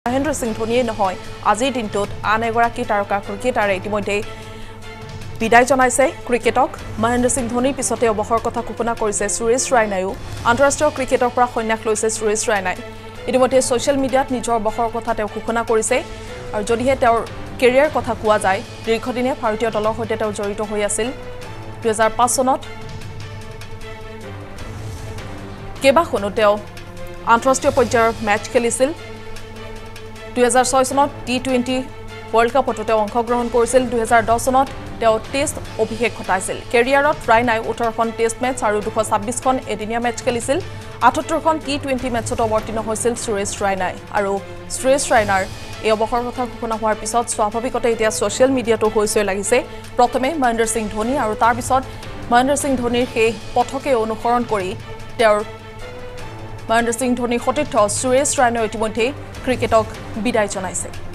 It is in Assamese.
মহেন্দ্ৰ সিং ধোনীয়ে নহয় আজিৰ দিনটোত আন এগৰাকী তাৰকা ক্ৰিকেটাৰে ইতিমধ্যে বিদায় জনাইছে ক্ৰিকেটক মহেন্দ্ৰ সিং ধোনীৰ পিছতে অৱসৰ কথা ঘোষণা কৰিছে সুৰেশ ৰাইনায়ো আন্তঃৰাষ্ট্ৰীয় ক্ৰিকেটৰ পৰা সন্যাস লৈছে সুৰেশ ৰাইনাই ইতিমধ্যে সোশ্যাল মিডিয়াত নিজৰ অৱসৰৰ কথা তেওঁ ঘোষণা কৰিছে আৰু যদিহে তেওঁৰ কেৰিয়াৰ কথা কোৱা যায় দীৰ্ঘদিনে ভাৰতীয় দলৰ সৈতে তেওঁ জড়িত হৈ আছিল 2005 চনত কেবাখনো তেওঁ আন্তঃৰাষ্ট্ৰীয় পৰ্যায়ৰ মেচ খেলিছিল 2006 চনত টি20 ওয়াৰ্ল্ড কাপতো তেওঁ অংশগ্ৰহণ কৰিছিল 2010 চনত তেওঁ টেষ্ট অভিষেক ঘটাইছিল কেৰিয়াৰত ৰাইনাই 18খন টেষ্ট মেচ আৰু 226খন এদিনীয়া মেচ খেলিছিল 78খন টি20 মেচত অৱতীৰ্ণ হৈছিল সুৰেশ ৰাইনাই আৰু সুৰেশ ৰাইনাৰ এই অৱসৰৰ কথা ঘোষণা হোৱাৰ পিছত স্বাভাৱিকতে এতিয়া সোশ্যাল মিডিয়াটো হৈছে লাগিছে প্ৰথমে মহেন্দ্ৰ সিং ধোনী আৰু তাৰ পিছত মহেন্দ্ৰ সিং ধোনীৰ সেই পথকে অনুসৰণ কৰি তেওঁৰ মহেন্দ্ৰ সিং ধোনীৰ সতীৰ্থ সুৰেশ ৰাইনাই ইতিমধ্যে ক্ৰিকেটক বিদায় জনাইছে